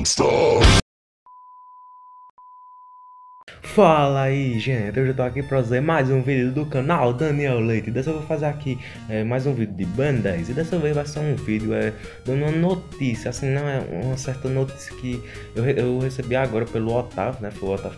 monster. Fala aí, gente, hoje eu tô aqui pra fazer mais um vídeo do canal Daniel Leite. Dessa vez eu vou fazer aqui mais um vídeo de Ben 10. E dessa vez vai ser um vídeo dando uma notícia, assim, não é uma certa notícia que eu recebi agora pelo Otávio, né? Foi o Otávio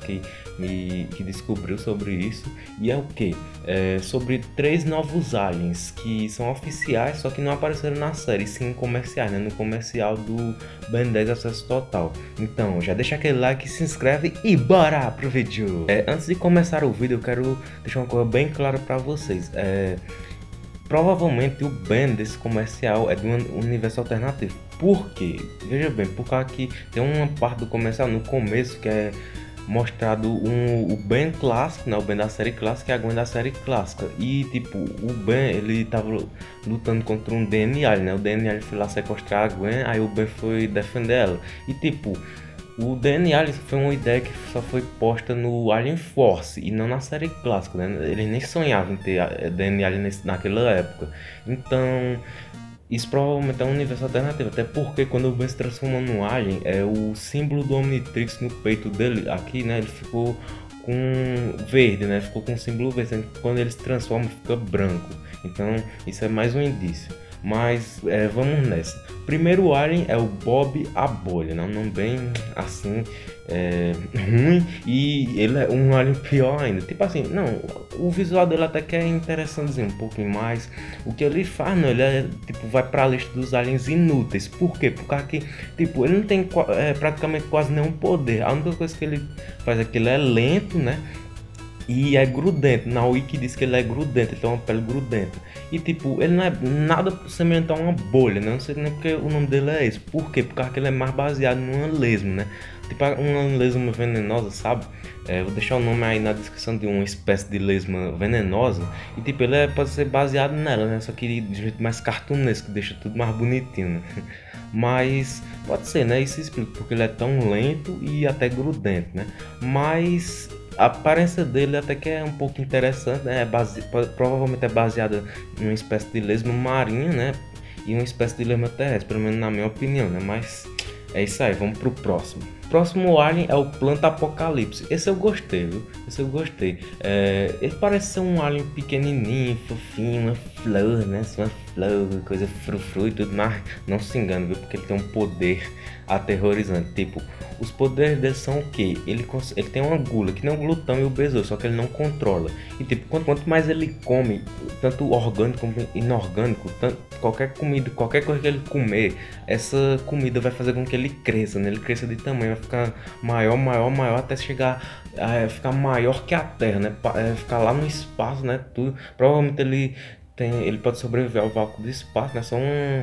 que descobriu sobre isso. E é o que? Sobre 3 novos aliens que são oficiais, só que não apareceram na série, sim comerciais, né? No comercial do Ben 10 Acesso Total. Então, já deixa aquele like, se inscreve e bora pro vídeo. Antes de começar o vídeo, eu quero deixar uma coisa bem clara para vocês. Provavelmente o Ben desse comercial é de um universo alternativo. Por quê? Veja bem, porque aqui tem uma parte do comercial no começo que é mostrado o Ben clássico, né? O Ben da série clássica e a Gwen da série clássica. E tipo, o Ben ele tava lutando contra um DNA, né? O DNA foi lá sequestrar a Gwen, aí o Ben foi defender ela. E tipo, o DNA foi uma ideia que só foi posta no Alien Force e não na série clássica, né? Eles nem sonhavam em ter DNA naquela época. Então, isso provavelmente é um universo alternativo. Até porque quando o Ben se transforma no Alien, o símbolo do Omnitrix no peito dele, aqui, né? Ele ficou com verde, né? Ficou com o símbolo verde. Quando ele se transforma, fica branco. Então, isso é mais um indício. Mas vamos nessa. Primeiro alien é o Bob a Bolha, né? Um nome bem assim ruim, e ele é um alien pior ainda. Tipo assim, não, o visual dele até que é interessantezinho, um pouquinho mais. O que ele faz, não, ele tipo, vai pra lista dos aliens inúteis. Por quê? Porque aqui, tipo, ele não tem praticamente quase nenhum poder. A única coisa que ele faz é que ele é lento, né? E é grudento. Na Wiki diz que ele é grudento, ele tem uma pele grudenta. E tipo, ele não é nada semelhante a uma bolha, né? Não sei nem porque o nome dele é esse. Por quê? Porque ele é mais baseado numa lesma, né? Tipo uma lesma venenosa, sabe? Vou deixar o nome aí na descrição de uma espécie de lesma venenosa. E tipo, ele pode ser baseado nela, né? Só que de jeito mais cartunesco, que deixa tudo mais bonitinho, né? Mas pode ser, né? Isso explica porque ele é tão lento e até grudento, né? Mas a aparência dele até que é um pouco interessante, né? Provavelmente é baseada em uma espécie de lesma marinha, né? E uma espécie de lesma terrestre, pelo menos na minha opinião, né? Mas é isso aí, vamos pro próximo. Próximo alien é o Planta Apocalipse. Esse eu gostei, viu? Esse eu gostei. Ele parece ser um alien pequenininho, fofinho, uma flor, né? Uma flor, coisa frufru e tudo, mas não se engane, viu? Porque ele tem um poder aterrorizante. Tipo, os poderes dele são o quê? Ele tem uma gula, que nem o glutão e o besouro, só que ele não controla. E tipo, quanto mais ele come, tanto orgânico como inorgânico, qualquer comida, qualquer coisa que ele comer, essa comida vai fazer com que ele cresça, né? Ele cresça de tamanho, vai ficar maior, maior, maior, até chegar a ficar maior que a Terra, né? Ficar lá no espaço, né? Tudo. Provavelmente ele pode sobreviver ao vácuo do espaço, né? Só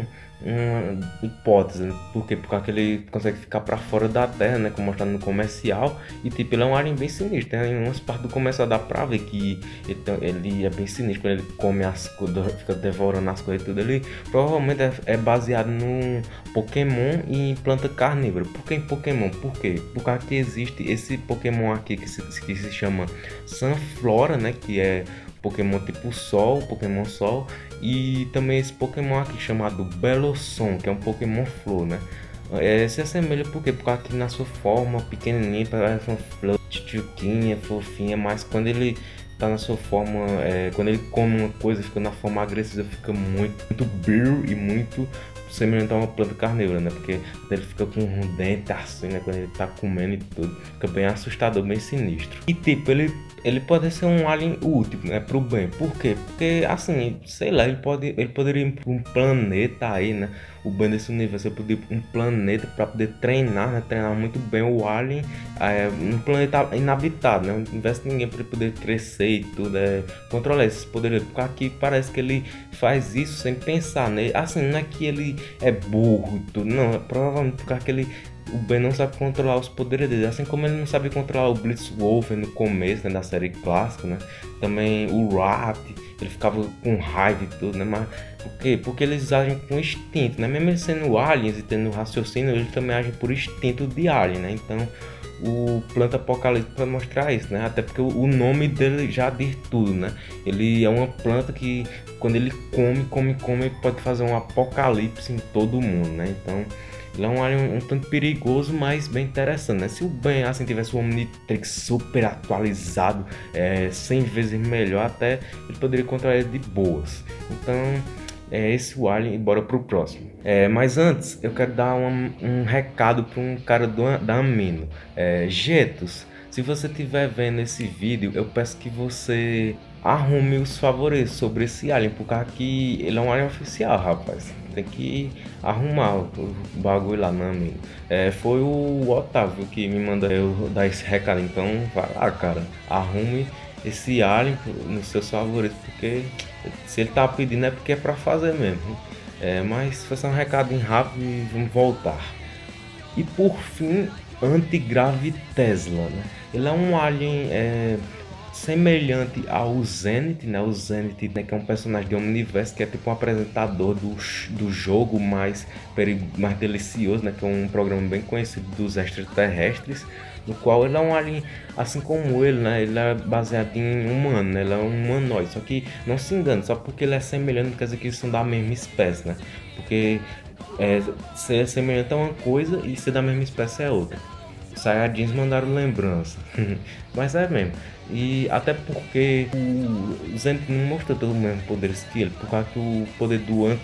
uma hipótese, né? Por quê? Porque ele consegue ficar pra fora da Terra, né? Como mostrado no comercial. E tipo, ele é um alien bem sinistro, né? Em umas partes do comercial dá pra ver que ele é bem sinistro. Quando ele come as coisas, fica devorando as coisas e tudo. Ele provavelmente é baseado no Pokémon e em planta carnívora. Por que em Pokémon? Por quê? Porque aqui existe esse Pokémon aqui que se chama Sunflora, né? Que é Pokémon tipo Sol, Pokémon Sol, e também esse Pokémon aqui chamado Belosson, que é um Pokémon Flor, né? Se assemelha por quê? Porque aqui na sua forma pequenininha, parece uma flor, tchutchuquinha, fofinha, mas quando ele tá na sua forma, quando ele come uma coisa, fica na forma agressiva, fica muito bill e muito semelhante a uma planta carnívora, né? Porque ele fica com um dente assim, né? Quando ele tá comendo e tudo, fica bem assustador, bem sinistro. E tipo, ele pode ser um alien útil, né, pro bem. Por quê? Porque, assim, sei lá, ele poderia ir para um planeta aí, né? O bem desse universo, ele poderia ir para um planeta para poder treinar, né? Treinar muito bem o alien, um planeta inabitado, né? Um universo que ninguém poder crescer e tudo, controlar esses poderes. Porque aqui parece que ele faz isso sem pensar, né? Assim, não é que ele é burro e tudo, não. É provavelmente porque o Ben não sabe controlar os poderes dele, assim como ele não sabe controlar o Blitzwolf no começo, né, da série clássica, né? Também o Rat, ele ficava com raiva e tudo, né? Mas por quê? Porque eles agem com instinto, né? Mesmo eles sendo aliens e tendo raciocínio, eles também agem por instinto de alien, né? Então o Planta Apocalipse para mostrar isso, né? Até porque o nome dele já diz tudo, né? Ele é uma planta que quando ele come, pode fazer um apocalipse em todo mundo, né? Então Ele é um alien um tanto perigoso, mas bem interessante, né? Se o Ben assim tivesse o Omnitrix super atualizado, 100 vezes melhor, até ele poderia encontrar ele de boas. Então é esse o alien e bora pro próximo. Mas antes eu quero dar um recado para um cara da Amino. Jetos, se você estiver vendo esse vídeo, eu peço que você arrume os favoritos sobre esse alien, porque aqui ele é um alien oficial, rapaz. Tem que arrumar o bagulho lá na Amino. Foi o Otávio que me mandou eu dar esse recado, então vai lá, cara, arrume esse alien nos seus favoritos, porque se ele tá pedindo é porque é pra fazer mesmo. Mas foi só um recadinho rápido e vamos voltar. E por fim, Antigrave Tesla, né? Ele é um alien semelhante ao Zenith, né? O Zenith, né, que é um personagem de Omniverse, que é tipo um apresentador do jogo mais delicioso, né? Que é um programa bem conhecido dos extraterrestres, no qual ele é um alien, assim como ele, né? Ele é baseado em humano, né? Ele é um humanoide, só que não se engane, só porque ele é semelhante não quer dizer que eles são da mesma espécie, né? Porque ser semelhante é uma coisa e ser da mesma espécie é outra. Saiyajins mandaram lembrança. Mas é mesmo. E até porque o Zenith não mostrou todo o mesmo poderes que ele. Por causa que o poder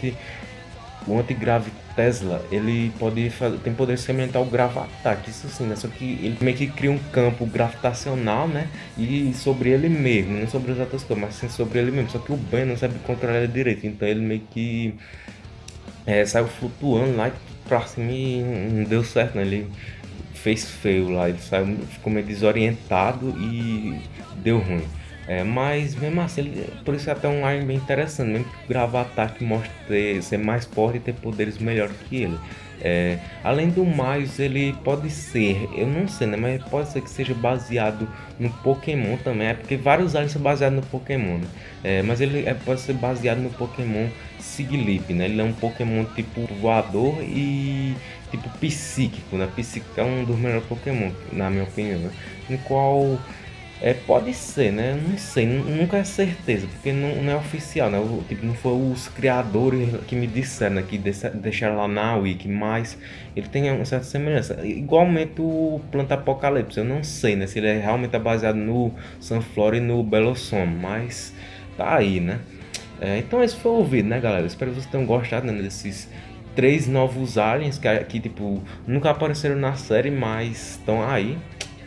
o antigrave Tesla, ele tem poder semelhante ao Gravattack, isso sim, né? Só que ele meio que cria um campo gravitacional, né? E sobre ele mesmo, não sobre as outras coisas, mas sim sobre ele mesmo. Só que o Ben não sabe controlar ele direito, então ele meio que saiu flutuando lá pra cima e não deu certo, né? Ele fez feio lá, ele saiu, ficou meio desorientado e deu ruim. Mas mesmo assim, por isso é até um alien bem interessante, mesmo que o Gravattack mostre ser mais forte e ter poderes melhores que ele. Além do mais, ele pode ser, eu não sei, né? Mas pode ser que seja baseado no Pokémon também, porque vários aliens são baseados no Pokémon, né? Mas ele pode ser baseado no Pokémon Sigilyph, né? Ele é um Pokémon tipo voador e tipo psíquico, né? Psíquico é um dos melhores Pokémon, na minha opinião, né? No qual pode ser, né? Não sei, nunca é certeza, porque não é oficial, né? Tipo, não foi os criadores que me disseram, né? Que deixaram lá na Wiki, mas ele tem uma certa semelhança. Igualmente o Planta Apocalipse, eu não sei, né? Se ele realmente baseado no Sunflora e no Bellossom, mas tá aí, né? Então esse foi o vídeo, né, galera? Espero que vocês tenham gostado, né, desses 3 novos aliens que tipo, nunca apareceram na série, mas estão aí.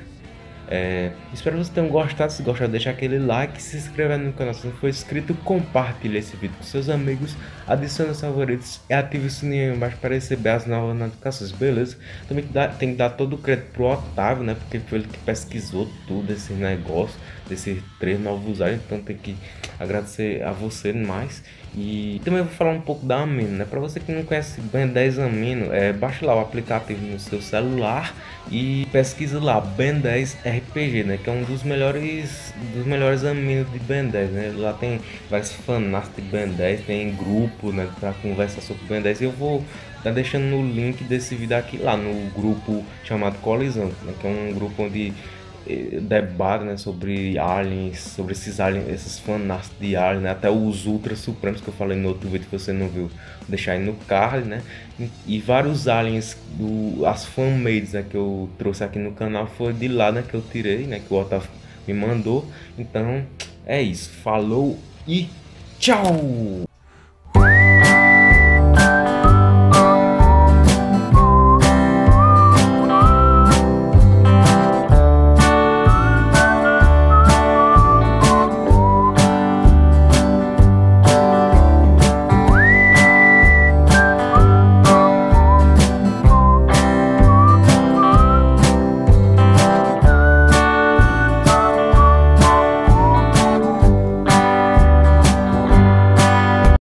Espero que vocês tenham gostado. Se gostou, deixa aquele like, se inscreva no canal se não for inscrito, compartilhe esse vídeo com seus amigos, adicione os favoritos e ative o sininho aí embaixo para receber as novas notificações, beleza? Também tem que dar todo o crédito pro Otávio, né? Porque foi ele que pesquisou tudo esse negócio, desses 3 novos aliens, então tem que agradecer a você mais. E também vou falar um pouco da Amino, né? Para você que não conhece Ben 10 Amino, baixe lá o aplicativo no seu celular e pesquisa lá Ben 10 RPG, né? Que é um dos melhores aminos de Ben 10, né? Lá tem vários fanarts de Ben 10, tem grupo, né? Para conversar sobre Ben 10. E eu vou estar deixando no link desse vídeo aqui lá no grupo chamado Colisão, né? Que é um grupo onde debate, né, sobre aliens, sobre esses aliens, esses fanarts de aliens, né, até os Ultra Supremos que eu falei no outro vídeo que você não viu, vou deixar aí no card, né, e vários aliens, as fanmades, né, que eu trouxe aqui no canal foi de lá, né, que eu tirei, né, que o Otávio me mandou. Então é isso, falou e tchau!